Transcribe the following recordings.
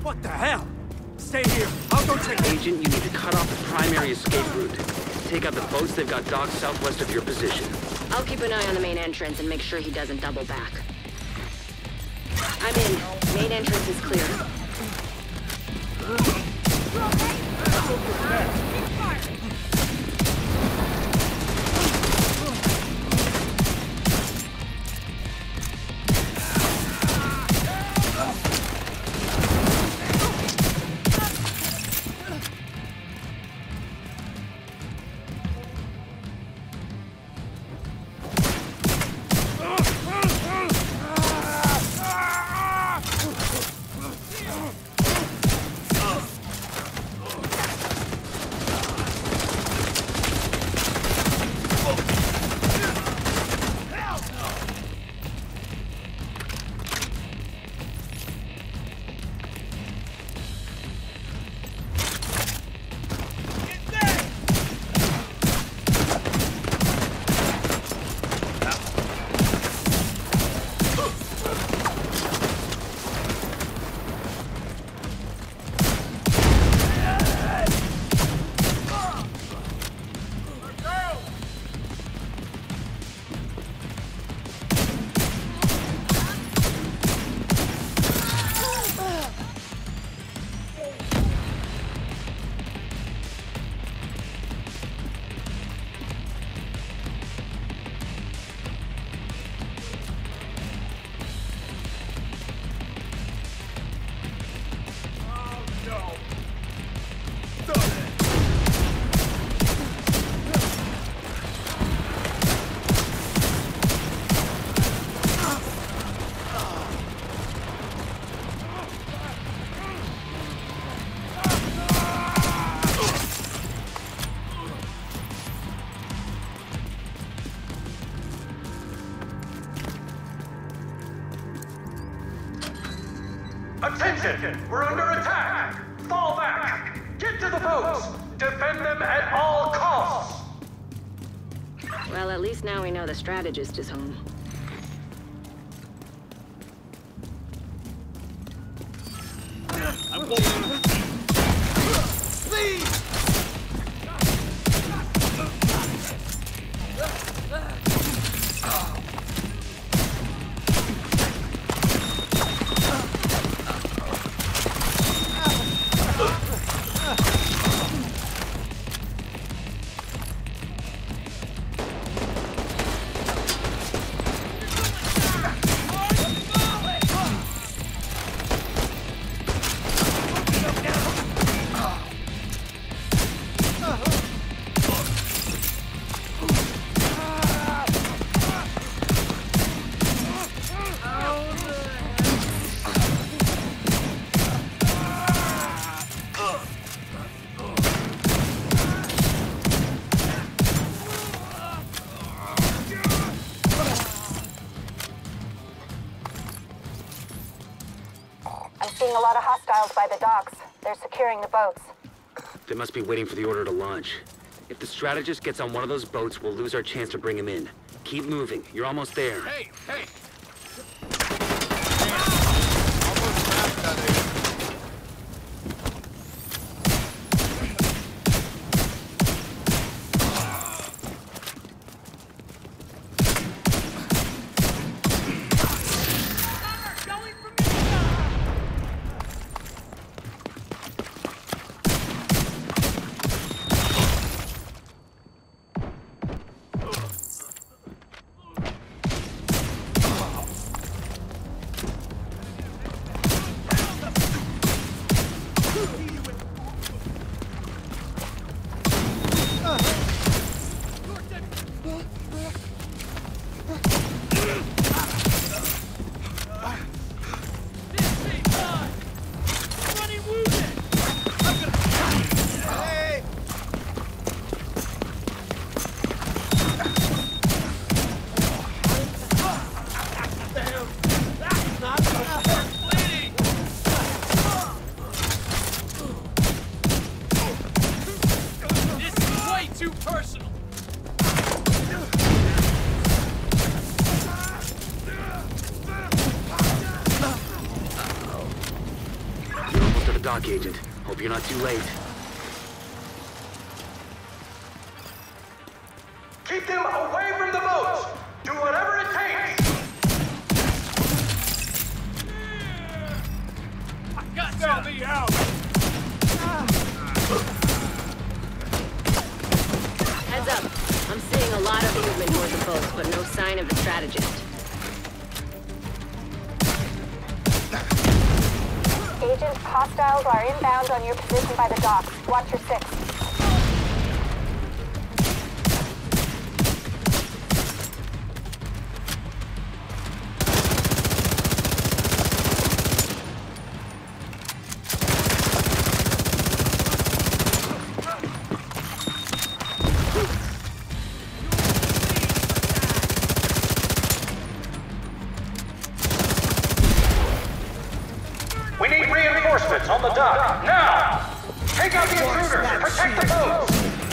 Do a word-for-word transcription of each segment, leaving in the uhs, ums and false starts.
What the hell? Stay here. I'll go check. Agent, you need to cut off the primary escape route. Take out the boats they've got docked southwest of your position. I'll keep an eye on the main entrance and make sure he doesn't double back. I'm in. Main entrance is clear. Attention! We're under attack! Fall back! Get to the boats! Defend them at all costs! Well, at least now we know the strategist is home. I'm waiting. Please! Seeing a lot of hostiles by the docks. They're securing the boats. They must be waiting for the order to launch. If the strategist gets on one of those boats, we'll lose our chance to bring him in. Keep moving. You're almost there. Hey, hey! dock, Agent. Hope you're not too late. Keep them away from the boats! Do whatever it takes! I got Sell me out! Heads up. I'm seeing a lot of movement toward the boats, but no sign of the strategist. Agent, hostiles are inbound on your position by the docks. Watch your six. We need reinforcements on the dock, now! Take out the intruders! Protect the boats!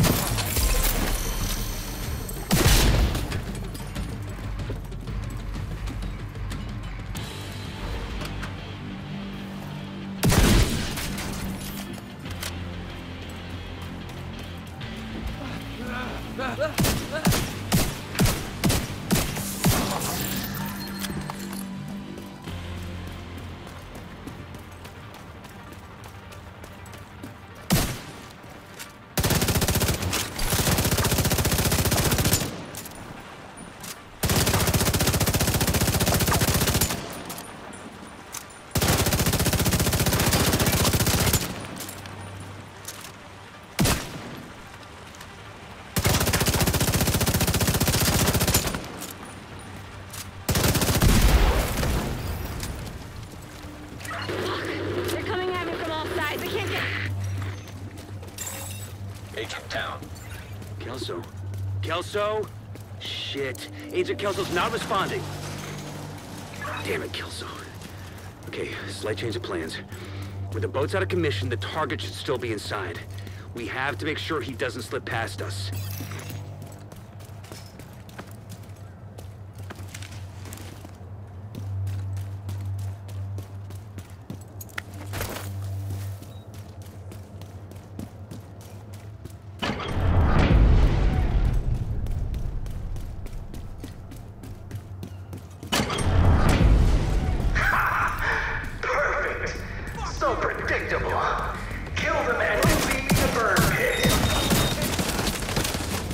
They're coming at me from all sides. I can't get... Agent down. Kelso? Kelso? Shit. Agent Kelso's not responding. Damn it, Kelso. Okay, slight change of plans. With the boats out of commission, the target should still be inside. We have to make sure he doesn't slip past us. Perfect! So predictable. Kill them and leave me the burn pit.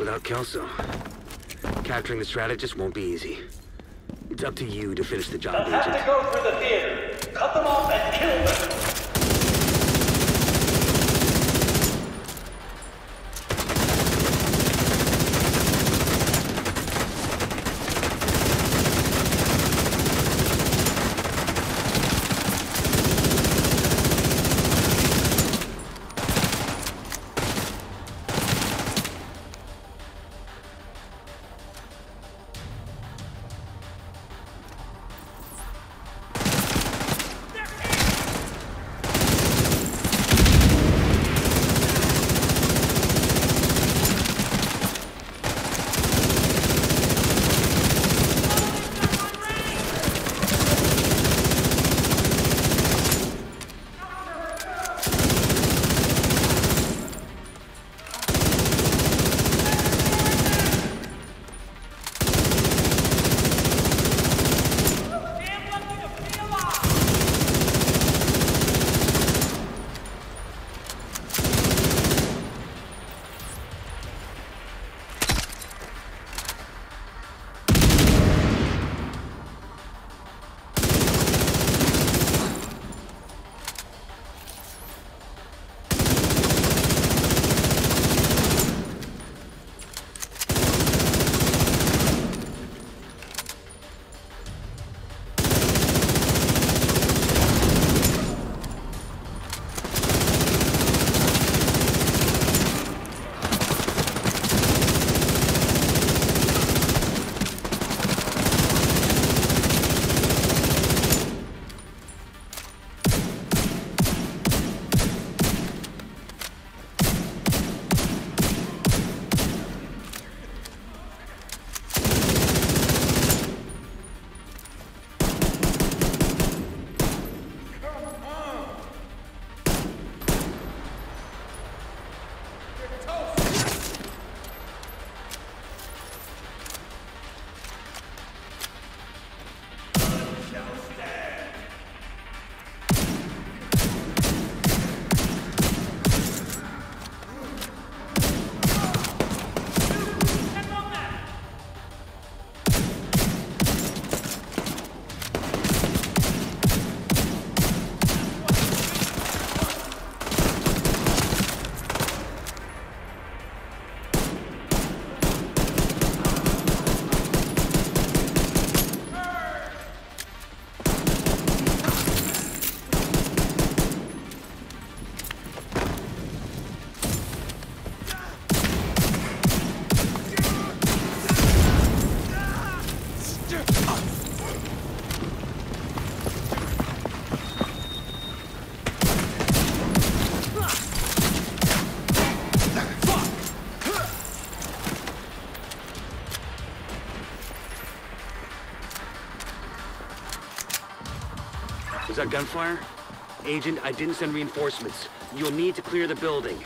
without Kelso. Capturing the strategist won't be easy. It's up to you to finish the job, They'll have Agent. to go through the theater. Cut them off and kill them. Was that gunfire? Agent, I didn't send reinforcements. You'll need to clear the building.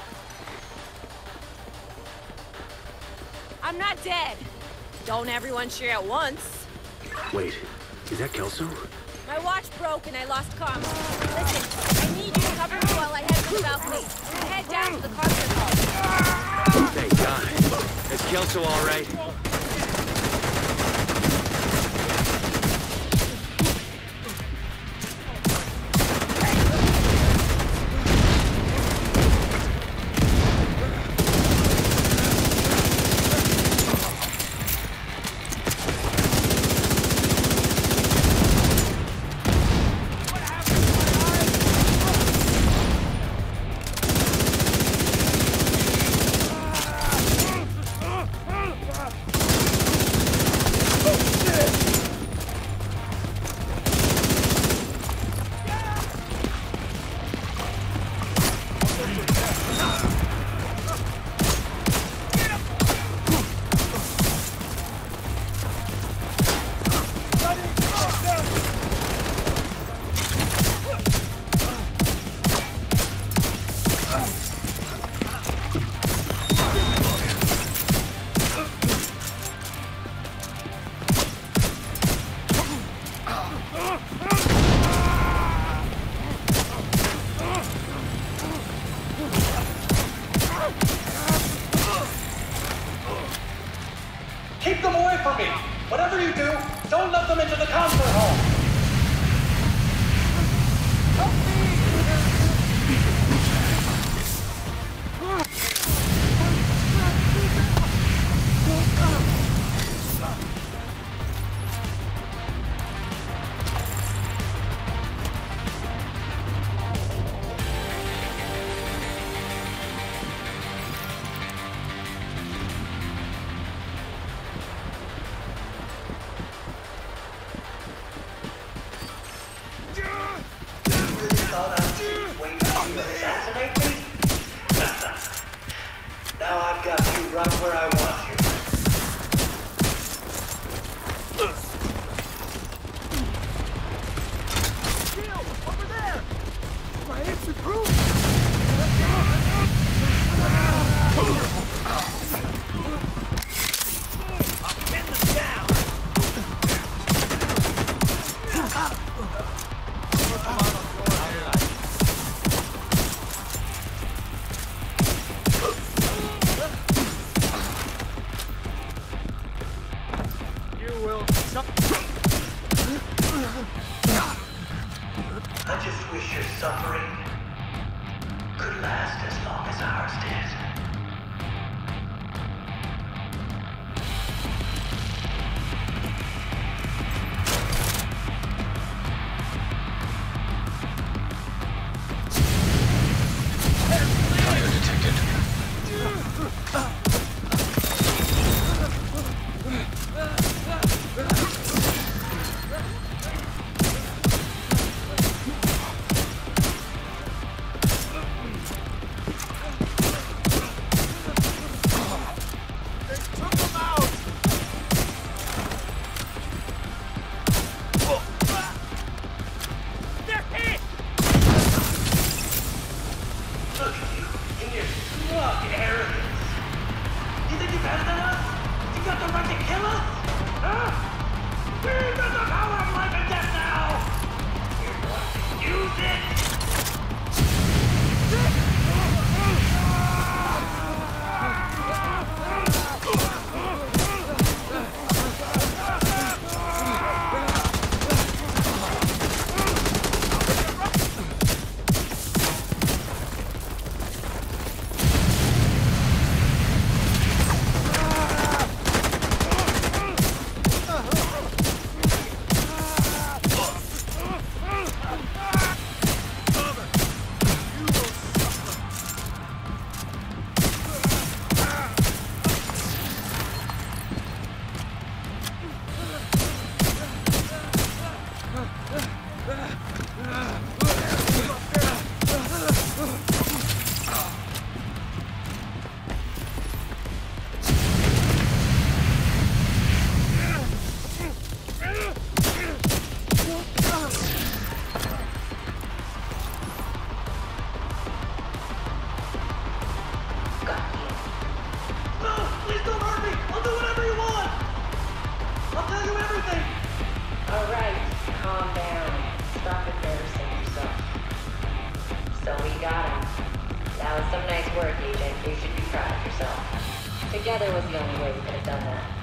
I'm not dead. Don't everyone shoot at once. Wait, is that Kelso? My watch broke and I lost comms. Listen, I need you to cover me while I head to the balcony. Head down to the concert hall. Thank God. Is Kelso all right? Someone let them into the concert hall! Now I've got you right where I want you. Shield! Over there! My infantry crew! I'll pin them down! I just wish your suffering could last as long as ours did. Fire detected. Look at you, in your smug arrogance. You think you're better than us? You got the right to kill us? Huh? We've got the power of life and death now! You're going to use it? That was some nice work, Agent. You should be proud of yourself. Together was the only way we could have done that.